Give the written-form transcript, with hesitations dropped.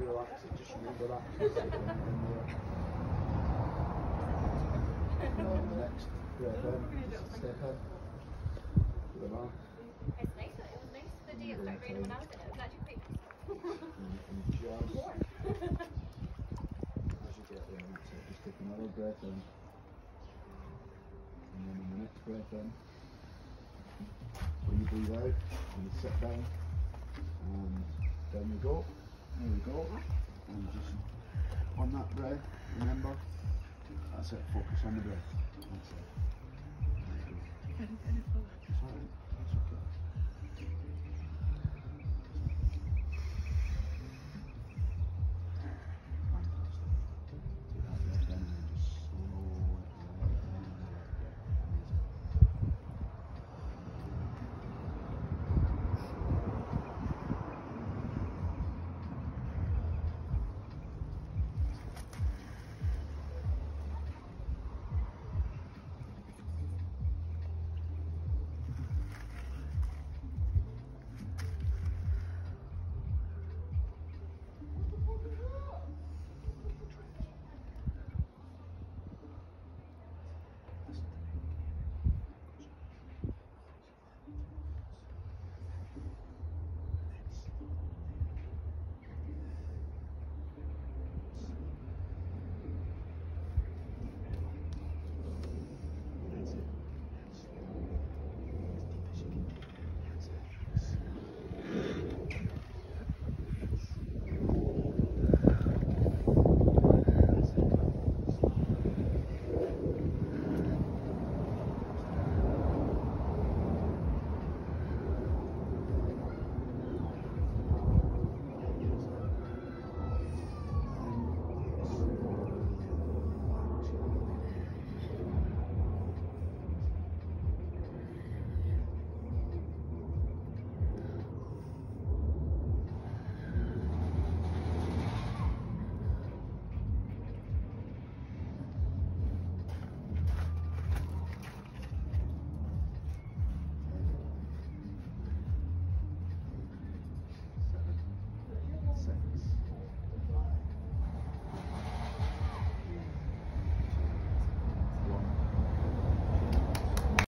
relax it, just remember that. Next breath in, step in. To the back. It's nice, it was nice the day it started raining when I was in it. It was actually quite And just warm. as you get there, that's it. Just take another breath in. And then on the next breath in, when you breathe out, when you sit down, and down you go. There we go. And just on that breath, remember, that's it, focus on the breath. That's it. There you go.